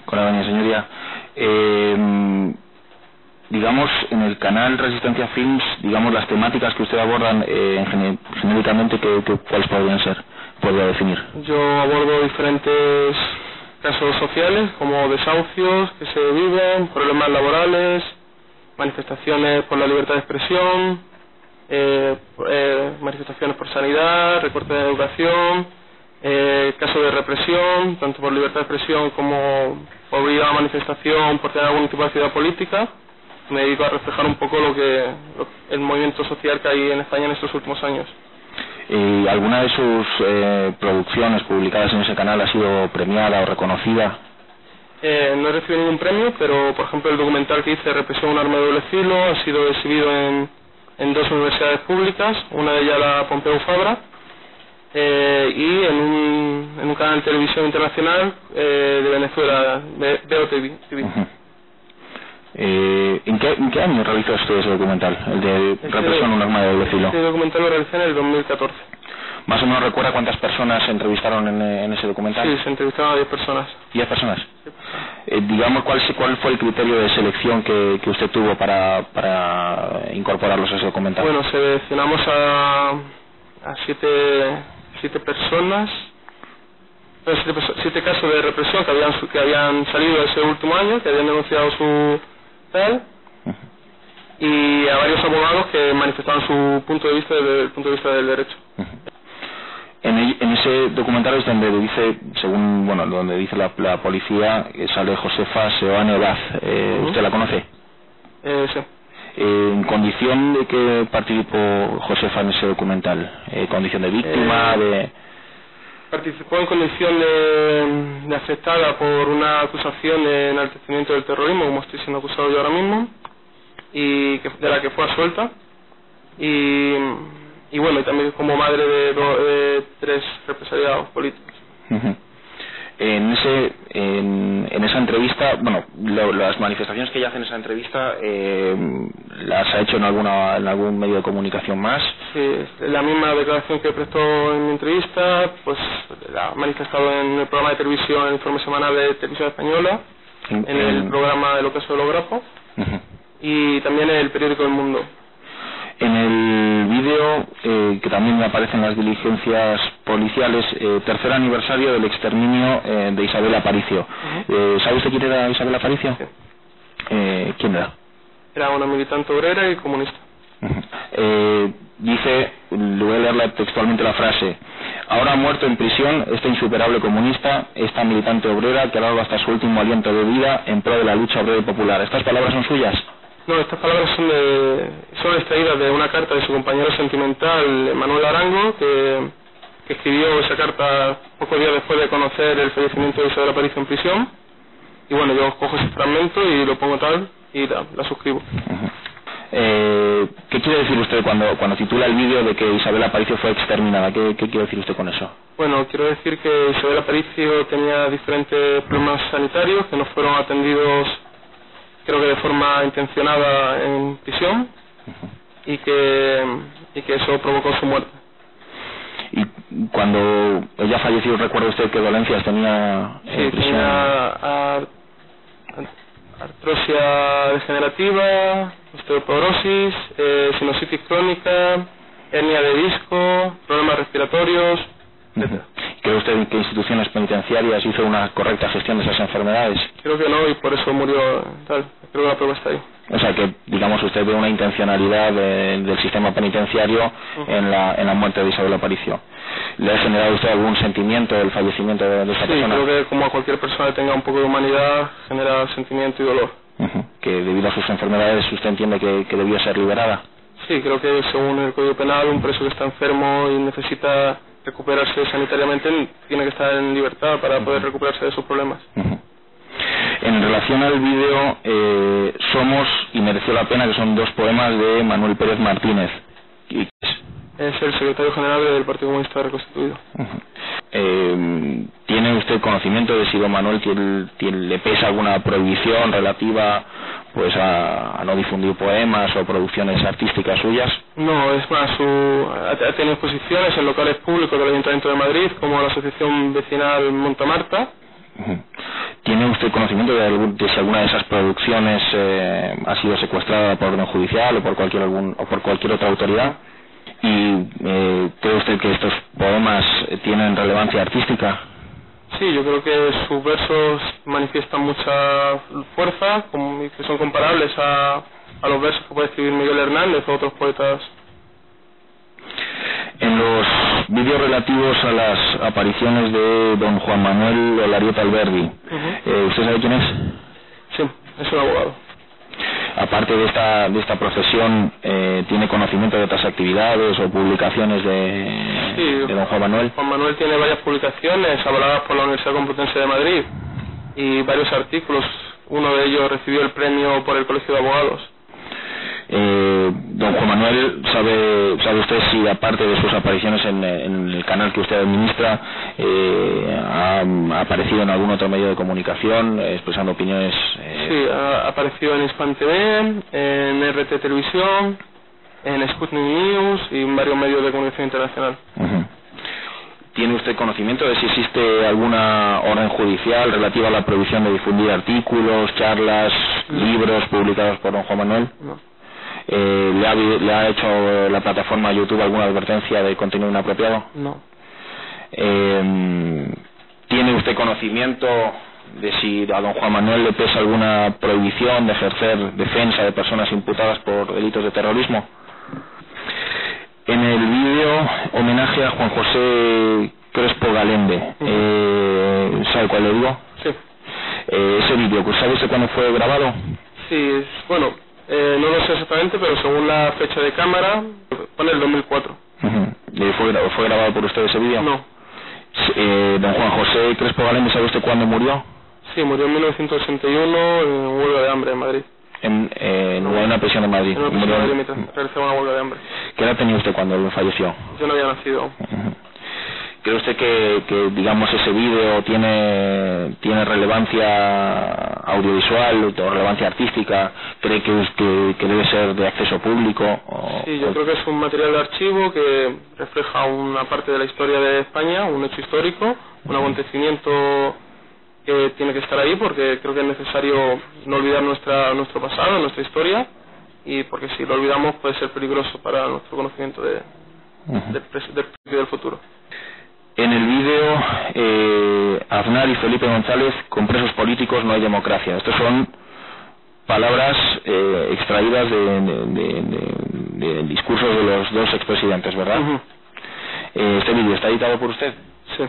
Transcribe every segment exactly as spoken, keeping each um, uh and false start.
Con la doña señoría. Eh, digamos, en el canal Resistencia Films, digamos, las temáticas que usted abordan, eh, en gene, genéricamente, ¿qué, qué, ¿cuáles podrían ser? ¿Podría definir? Yo abordo diferentes casos sociales, como desahucios que se viven, problemas laborales, manifestaciones por la libertad de expresión, eh, eh, manifestaciones por sanidad, recorte de educación, eh, casos de represión, tanto por libertad de expresión como por obligada manifestación, por tener algún tipo de actividad política. Me dedico a reflejar un poco lo que lo, el movimiento social que hay en España en estos últimos años. ¿Y alguna de sus eh, producciones publicadas en ese canal ha sido premiada o reconocida? Eh, no he recibido ningún premio, pero por ejemplo el documental que hice, Represión, un arma de doble filo, ha sido exhibido en, en dos universidades públicas, una de ellas la Pompeu Fabra, eh, y en un, en un canal de televisión internacional eh, de Venezuela, B O T V. Uh-huh. Eh, ¿en, qué, ¿En qué año realizó usted ese documental, el de este Represión, un arma de doble filo? Este documental lo realicé en el dos mil catorce. ¿Más o menos recuerda cuántas personas se entrevistaron en, en ese documental? Sí, se entrevistaron a diez personas. ¿diez personas? Sí. Eh, digamos, ¿cuál, ¿cuál fue el criterio de selección que, que usted tuvo para, para incorporarlos a ese documental? Bueno, seleccionamos a, a siete, siete personas, siete, siete casos de represión que habían, que habían salido ese último año, que habían denunciado su tal, uh-huh. y a varios abogados que manifestaban su punto de vista desde el punto de vista del derecho. Uh-huh. En, el, en ese documental es donde dice, según, bueno, donde dice la, la policía, sale Josefa Seoane Baz. Eh, uh-huh. ¿Usted la conoce? Eh, sí. Eh, ¿En condición de que participó Josefa en ese documental? ¿En eh, condición de víctima? Eh, de Participó en condición de, de afectada por una acusación de enaltecimiento del terrorismo, como estoy siendo acusado yo ahora mismo, y que, de la que fue absuelta. Y, y bueno, y también como madre de, do, de tres represaliados políticos. Uh-huh. En ese en, en esa entrevista, bueno, lo, las manifestaciones que ella hace en esa entrevista, eh, ¿las ha hecho en alguna en algún medio de comunicación más? Sí, la misma declaración que prestó en mi entrevista, pues la ha manifestado en el programa de televisión, el informe semanal de Televisión Española, en, en el en... programa del ocaso del Grafo, uh-huh. y también en el periódico El Mundo. En el vídeo, eh, que también aparece en las diligencias policiales, eh, tercer aniversario del exterminio eh, de Isabel Aparicio. Uh-huh. eh, ¿Sabe usted quién era Isabel Aparicio? Sí. Eh, ¿Quién era? Era una militante obrera y comunista. Uh-huh. eh, dice, le voy a leer textualmente la frase: ahora ha muerto en prisión esta insuperable comunista, esta militante obrera que ha dado hasta su último aliento de vida en pro de la lucha obrera y popular. ¿Estas palabras son suyas? No, estas palabras son, de, son extraídas de una carta de su compañero sentimental, Manuel Arango, que, que escribió esa carta pocos días después de conocer el fallecimiento de Isabel Aparicio en prisión. Y bueno, yo cojo ese fragmento y lo pongo tal y la, la suscribo. Uh-huh. eh, ¿Qué quiere decir usted cuando, cuando titula el vídeo de que Isabel Aparicio fue exterminada? ¿Qué, ¿Qué quiere decir usted con eso? Bueno, quiero decir que Isabel Aparicio tenía diferentes problemas sanitarios que no fueron atendidos, creo que de forma intencionada, en prisión, uh-huh. y que y que eso provocó su muerte. ¿Y cuando ella falleció, recuerda usted qué dolencias tenía en sí, prisión? Tenía ar, artrosia degenerativa, osteoporosis, eh, sinusitis crónica, hernia de disco, problemas respiratorios, etcétera. ¿Cree usted que instituciones penitenciarias hizo una correcta gestión de esas enfermedades? Creo que no, y por eso murió tal. Creo que la prueba está ahí. O sea que, digamos, usted ve una intencionalidad de, del sistema penitenciario uh-huh. en la en la muerte de Isabel Aparicio. ¿Le ha generado usted algún sentimiento del fallecimiento de, de esta sí, persona? Sí, creo que como a cualquier persona que tenga un poco de humanidad, genera sentimiento y dolor. Uh-huh. Que debido a sus enfermedades usted entiende que, que debió ser liberada. Sí, creo que según el Código Penal, un preso que está enfermo y necesita recuperarse sanitariamente tiene que estar en libertad para uh-huh. poder recuperarse de sus problemas. Uh-huh. En relación al vídeo, eh, Somos y Mereció la Pena, que son dos poemas de Manuel Pérez Martínez. Es el secretario general del Partido Comunista Reconstituido. Uh-huh. eh, ¿Tiene usted conocimiento de si don Manuel tiene, tiene, le pesa alguna prohibición relativa pues a, a no difundir poemas o producciones artísticas suyas? No, es más, su, ha, ha tenido exposiciones en locales públicos del Ayuntamiento de Madrid, como la Asociación Vecinal Montamarta. Uh-huh. ¿Tiene usted conocimiento de, algún, de si alguna de esas producciones eh, ha sido secuestrada por orden judicial o por cualquier algún, o por cualquier otra autoridad? ¿Y eh, cree usted que estos poemas tienen relevancia artística? Sí, yo creo que sus versos manifiestan mucha fuerza, como, que son comparables a, a los versos que puede escribir Miguel Hernández o otros poetas. En los vídeos relativos a las apariciones de don Juan Manuel Olarieta Alberdi, uh-huh. eh, ¿usted sabe quién es? Sí, es un abogado. Aparte de esta de esta profesión, eh, ¿tiene conocimiento de otras actividades o publicaciones de, sí, de don Juan Manuel? Juan Manuel tiene varias publicaciones avaladas por la Universidad Complutense de Madrid y varios artículos. Uno de ellos recibió el premio por el Colegio de Abogados. Eh, don Juan Manuel, ¿sabe sabe usted si aparte de sus apariciones en, en el canal que usted administra eh, ha, ha aparecido en algún otro medio de comunicación eh, expresando opiniones? Eh... Sí, ha aparecido en Hispan T V, en R T Televisión, en Sputnik News y en varios medios de comunicación internacional. Uh-huh. ¿Tiene usted conocimiento de si existe alguna orden judicial relativa a la prohibición de difundir artículos, charlas, no. libros publicados por don Juan Manuel? No. Eh, ¿le, ha, ¿Le ha hecho la plataforma YouTube alguna advertencia de contenido inapropiado? No. Eh, ¿Tiene usted conocimiento de si a don Juan Manuel le pesa alguna prohibición de ejercer defensa de personas imputadas por delitos de terrorismo? En el vídeo homenaje a Juan José Crespo Galende, uh-huh. eh, ¿sabe cuál le digo? Sí. Eh, ese vídeo, ¿sabe usted cuándo fue grabado? Sí, bueno... Eh, no lo sé exactamente, pero según la fecha de cámara, pone el dos mil cuatro. Uh-huh. ¿Fue, ¿Fue grabado por usted ese vídeo? No. Eh, don Juan José Crespo Galende, ¿sabe usted cuándo murió? Sí, murió en mil novecientos ochenta y uno en huelga de hambre en Madrid. En, eh, en una prisión de Madrid. En una prisión de Madrid mientras realizaba una huelga de hambre. ¿Qué edad tenía usted cuando falleció? Yo no había nacido. Uh-huh. ¿Cree usted que, que digamos ese vídeo tiene tiene relevancia audiovisual o relevancia artística? ¿Cree que, que, que debe ser de acceso público? O, sí, yo o... creo que es un material de archivo que refleja una parte de la historia de España, un hecho histórico, un acontecimiento que tiene que estar ahí porque creo que es necesario no olvidar nuestra nuestro pasado, nuestra historia, y porque si lo olvidamos puede ser peligroso para nuestro conocimiento de, uh-huh. del, del, del futuro. En el vídeo, eh, Aznar y Felipe González, con presos políticos no hay democracia. Estas son palabras eh, extraídas de, de, de, de, de discursos de los dos expresidentes, ¿verdad? Uh-huh. eh, ¿Este vídeo está editado por usted? Sí.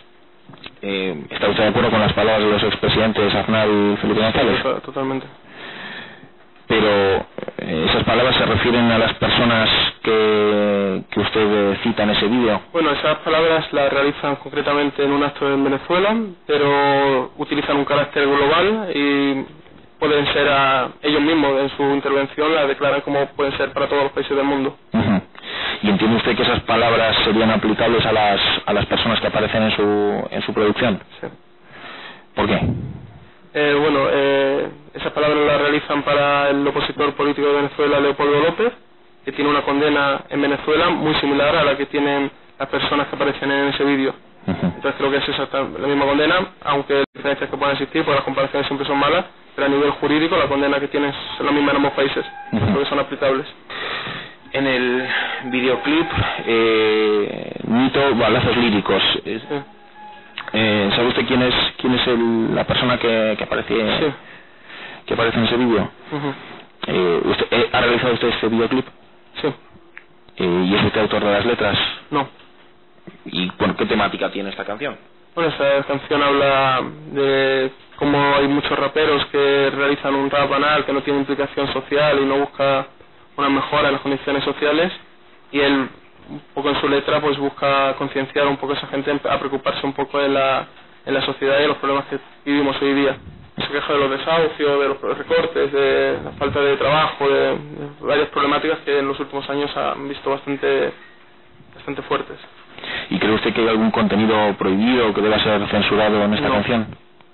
Eh, ¿Está usted de acuerdo con las palabras de los expresidentes Aznar y Felipe González? Sí, totalmente. Pero eh, esas palabras se refieren a las personas que, que usted cita en ese vídeo. Bueno, esas palabras las realizan concretamente en un acto en Venezuela, pero utilizan un carácter global y pueden ser a ellos mismos en su intervención, las declaran como pueden ser para todos los países del mundo. Uh-huh. ¿Y entiende usted que esas palabras serían aplicables a las a las personas que aparecen en su en su producción? Sí. ¿Por qué? Eh, bueno, eh, esas palabras las realizan para el opositor político de Venezuela, Leopoldo López, que tiene una condena en Venezuela muy similar a la que tienen las personas que aparecen en ese vídeo. Uh-huh. Entonces creo que es exactamente la misma condena, aunque diferencias que puedan existir, porque las comparaciones siempre son malas, pero a nivel jurídico la condena que tienen es la misma en ambos países, uh-huh. creo que son aplicables. En el videoclip, eh, Nito, balazos líricos. Sí. Eh, ¿Sabe usted quién es quién es el, la persona que, que aparece sí. que aparece en ese vídeo? Uh-huh. eh, usted, eh, ¿Ha realizado usted este videoclip? Sí. Eh, ¿Y es usted autor de las letras? No. ¿Y bueno, qué temática tiene esta canción? Bueno, esta canción habla de cómo hay muchos raperos que realizan un rap banal que no tiene implicación social y no busca una mejora en las condiciones sociales, y él un poco en su letra pues busca concienciar un poco a esa gente a preocuparse un poco en la, en la sociedad y en los problemas que vivimos hoy día. Se queja de los desahucios, de los recortes, de la falta de trabajo, de, de varias problemáticas que en los últimos años han visto bastante, bastante fuertes. ¿Y cree usted que hay algún contenido prohibido que deba ser censurado en esta no. canción?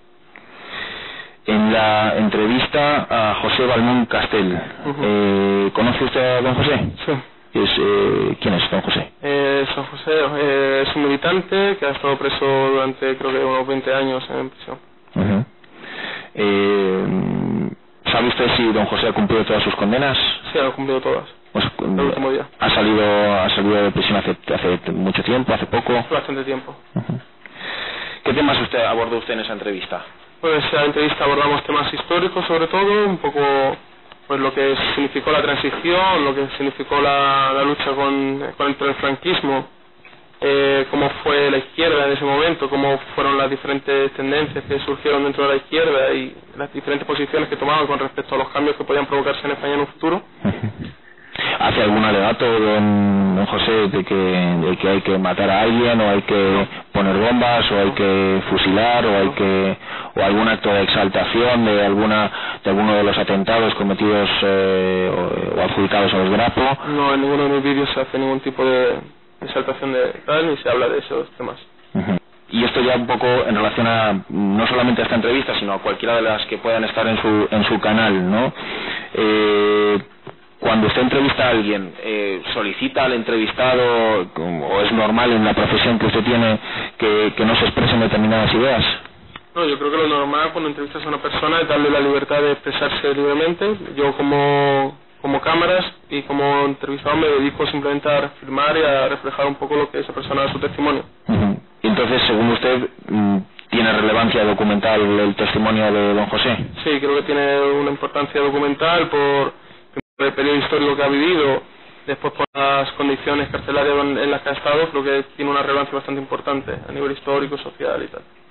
En la entrevista a José Balmón Castel, uh-huh. eh, ¿conoce usted a don José? Sí. Es, eh, ¿Quién es don José? Eh, don José eh, es un militante que ha estado preso durante creo que unos veinte años en prisión. Uh-huh. Eh, ¿Sabe usted si don José ha cumplido todas sus condenas? Sí, ha cumplido todas. Pues, el último día. ¿Ha salido, ha salido de prisión hace, hace mucho tiempo, hace poco? Hace bastante tiempo. Uh-huh. ¿Qué temas usted abordó usted en esa entrevista? Pues en la entrevista abordamos temas históricos sobre todo, un poco pues lo que significó la transición, lo que significó la, la lucha con, contra el franquismo, eh, cómo fue la izquierda en ese momento, cómo fueron las diferentes tendencias que surgieron dentro de la izquierda y las diferentes posiciones que tomaban con respecto a los cambios que podían provocarse en España en un futuro. ¿Hace algún alegato, don, don José, de que, de que hay que matar a alguien, o hay que poner bombas, o hay que fusilar, o hay que, o algún acto de exaltación de alguna, de alguno de los atentados cometidos eh, o, o adjudicados a los Grapo? No, en ninguno de mis vídeos se hace ningún tipo de exaltación de tal, ni se habla de esos temas. Uh-huh. Y esto ya un poco en relación a no solamente a esta entrevista, sino a cualquiera de las que puedan estar en su en su canal, ¿no? Eh, Cuando usted entrevista a alguien, eh, ¿solicita al entrevistado, o es normal en la profesión que usted tiene, que, que no se expresen determinadas ideas? No, yo creo que lo normal cuando entrevistas a una persona es darle la libertad de expresarse libremente. Yo como, como cámaras y como entrevistado me dedico simplemente a firmar y a reflejar un poco lo que esa persona da su testimonio. Uh-huh. Entonces, según usted, ¿tiene relevancia documental el testimonio de don José? Sí, creo que tiene una importancia documental por el periodo histórico que ha vivido, después por las condiciones carcelarias en las que ha estado. Creo que tiene una relevancia bastante importante a nivel histórico, social y tal.